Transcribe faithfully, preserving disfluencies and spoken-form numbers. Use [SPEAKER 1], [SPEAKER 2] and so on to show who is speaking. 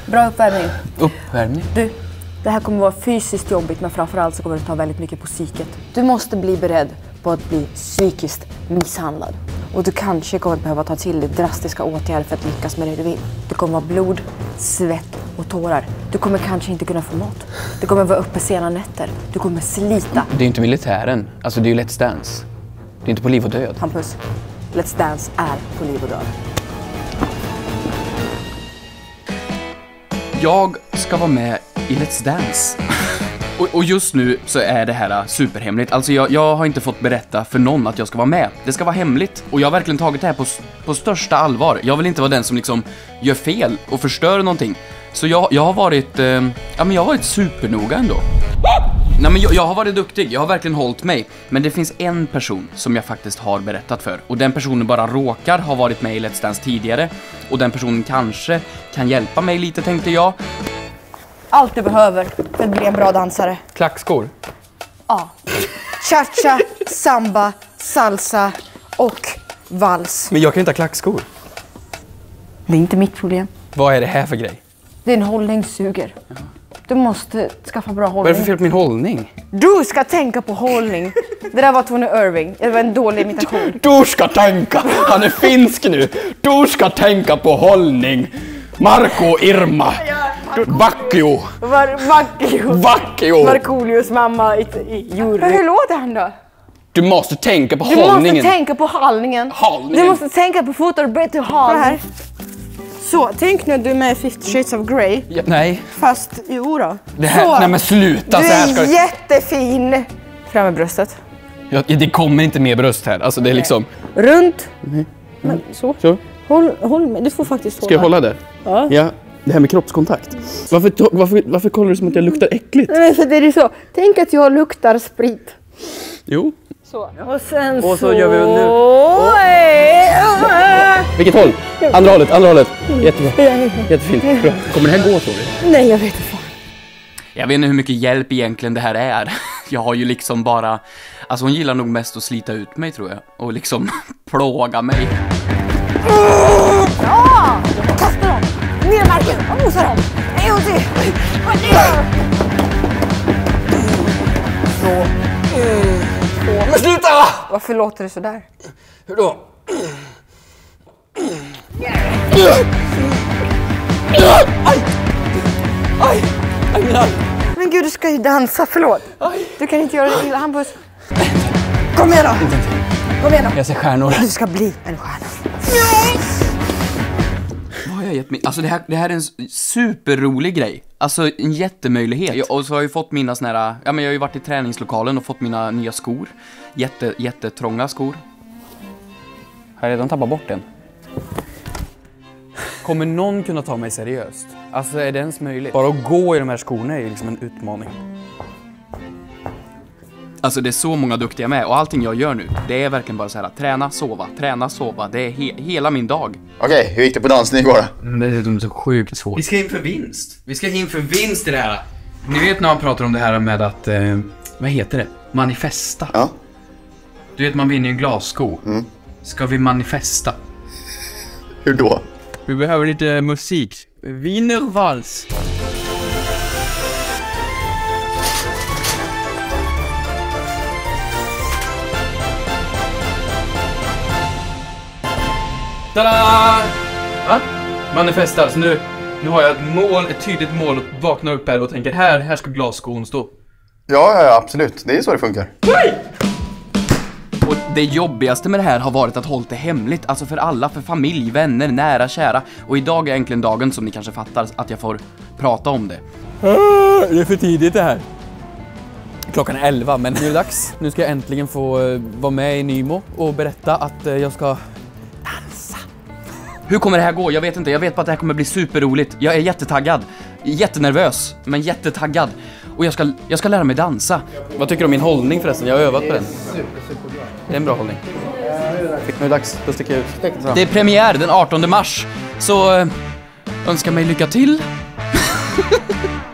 [SPEAKER 1] Bra uppvärmning.
[SPEAKER 2] Uppvärmning?
[SPEAKER 1] Du, det här kommer vara fysiskt jobbigt, men framförallt så kommer det ta väldigt mycket på psyket. Du måste bli beredd på att bli psykiskt misshandlad. Och du kanske kommer att behöva ta till dig drastiska åtgärder för att lyckas med det du vill. Det kommer vara blod, svett och tårar. Du kommer kanske inte kunna få mat. Du kommer vara uppe sena nätter. Du kommer slita.
[SPEAKER 2] Det är inte militären. Alltså det är ju Let's Dance. Det är inte på liv och död.
[SPEAKER 1] Hampus, Let's Dance är på liv och död.
[SPEAKER 3] Jag ska vara med i Let's Dance. och, och just nu så är det här superhemligt. Alltså jag, jag har inte fått berätta för någon att jag ska vara med. Det ska vara hemligt. Och jag har verkligen tagit det här på, på största allvar. Jag vill inte vara den som liksom gör fel och förstör någonting. Så jag, jag har varit eh, ja, men jag har varit supernoga ändå. Nej, men jag, jag har varit duktig, jag har verkligen hållit mig. Men det finns en person som jag faktiskt har berättat för. Och den personen bara råkar ha varit med i Let's Dance tidigare. Och den personen kanske kan hjälpa mig lite, tänkte jag.
[SPEAKER 1] Allt du behöver för att bli en bra dansare.
[SPEAKER 2] Klackskor?
[SPEAKER 1] Ja. Cha-cha, samba, salsa och vals.
[SPEAKER 2] Men jag kan inte ha klackskor.
[SPEAKER 1] Det är inte mitt problem.
[SPEAKER 2] Vad är det här för grej?
[SPEAKER 1] Din hållning suger. Du måste skaffa bra hållning.
[SPEAKER 2] Vad är det för fel på min hållning?
[SPEAKER 1] Du ska tänka på hållning. Det där var Tony Irving. Det var en dålig imitation.
[SPEAKER 2] Du ska tänka! Han är finsk nu! Du ska tänka på hållning! Marco Irma! Vackio!
[SPEAKER 1] Vackio!
[SPEAKER 2] Vackio!
[SPEAKER 1] Markoolios mamma i, i jury. Hur låter han då?
[SPEAKER 2] Du måste tänka på
[SPEAKER 1] du
[SPEAKER 2] hållningen.
[SPEAKER 1] Du måste tänka på hållningen.
[SPEAKER 2] Hållningen.
[SPEAKER 1] Du måste tänka på fotarbete och hållning. Så, tänk när du är med Fifty Shades of Grey.
[SPEAKER 2] Ja, nej.
[SPEAKER 1] Fast, jo då.
[SPEAKER 2] Det här,
[SPEAKER 1] så,
[SPEAKER 2] nej men sluta,
[SPEAKER 1] du
[SPEAKER 2] så här ska
[SPEAKER 1] är jättefin. Fram med bröstet.
[SPEAKER 2] Ja, det kommer inte mer bröst här. Alltså det är liksom...
[SPEAKER 1] Runt. Mm. Men, så.
[SPEAKER 2] så.
[SPEAKER 1] Håll, håll med. Du får faktiskt hålla.
[SPEAKER 2] Ska jag hålla det?
[SPEAKER 1] Ja.
[SPEAKER 2] Ja. Det här med kroppskontakt. Varför, varför, varför kollar du som att jag luktar äckligt?
[SPEAKER 1] Nej, för det är så. Tänk att jag luktar sprit.
[SPEAKER 2] Jo.
[SPEAKER 1] Så. Och sen
[SPEAKER 2] och så...
[SPEAKER 1] så
[SPEAKER 2] gör vi nu.
[SPEAKER 1] Oh.
[SPEAKER 2] Vilket håll? Andra hållet, andra hållet. Jättebra. Jättefint. Bra. Kommer det här gå så?
[SPEAKER 1] Nej, jag vet inte fan.
[SPEAKER 3] Jag vet inte hur mycket hjälp egentligen det här är. Jag har ju liksom bara... Alltså hon gillar nog mest att slita ut mig, tror jag. Och liksom plåga mig.
[SPEAKER 1] Ja! Kasta dem! Ner i marken! Och mosa dem! En gång till! Så.
[SPEAKER 2] Men sluta!
[SPEAKER 1] Varför låter det så där?
[SPEAKER 2] Hur då? Aj! Aj! Aj, min arm!
[SPEAKER 1] Men gud, du ska ju dansa, förlåt.
[SPEAKER 2] Aj.
[SPEAKER 1] Du kan inte göra det illa, Hampus. Kom igen då! Kom igen då!
[SPEAKER 2] Jag ser stjärnor.
[SPEAKER 1] Du ska bli en stjärna.
[SPEAKER 3] Vad har jag gett mig? Alltså det här, det här är en superrolig grej. Alltså en jättemöjlighet. Jag, och så har jag ju fått mina såna här... Ja, men jag har ju varit i träningslokalen och fått mina nya skor. Jätte, jättetrånga skor.
[SPEAKER 2] Har jag redan tappat bort den? Kommer någon kunna ta mig seriöst? Alltså är det ens möjligt? Bara att gå i de här skorna är ju liksom en utmaning.
[SPEAKER 3] Alltså det är så många duktiga med. Och allting jag gör nu, det är verkligen bara så här: träna, sova, träna, sova. Det är he hela min dag.
[SPEAKER 4] Okej, okay, hur gick det på dansning igår då?
[SPEAKER 2] Det är så sjukt svårt.
[SPEAKER 5] Vi ska in för vinst. Vi ska in för vinst i det här. Ni vet när man pratar om det här med att, eh, vad heter det? Manifesta.
[SPEAKER 4] Ja.
[SPEAKER 5] Du vet, man vinner ju en glassko.
[SPEAKER 4] Mm.
[SPEAKER 5] Ska vi manifesta?
[SPEAKER 4] Hur då?
[SPEAKER 2] Vi behöver lite musik. Wienervals.
[SPEAKER 5] Tada! Va? Manifesta. Så nu, nu har jag ett mål, ett tydligt mål att vakna upp här och tänker här, här ska glasskon stå.
[SPEAKER 4] Ja, ja, absolut. Det är så det funkar.
[SPEAKER 5] Nej!
[SPEAKER 3] Och det jobbigaste med det här har varit att hålla det hemligt. Alltså för alla, för familj, vänner, nära, kära. Och idag är egentligen dagen som ni kanske fattar att jag får prata om det.
[SPEAKER 2] Det är för tidigt det här. Klockan är elva, men nu är det dags. Nu ska jag äntligen få uh, vara med i Nymo och berätta att uh, jag ska dansa.
[SPEAKER 3] Hur kommer det här gå? Jag vet inte. Jag vet bara att det här kommer bli superroligt. Jag är jättetaggad. Jättenervös, men jättetaggad. Och jag ska, jag ska lära mig dansa.
[SPEAKER 2] Vad tycker du om min hållning förresten? Jag har övat på den. Det är en bra hållning. Nu är det dags. Då sticker jag ut.
[SPEAKER 3] Det är premiär den artonde mars. Så önskar mig lycka till.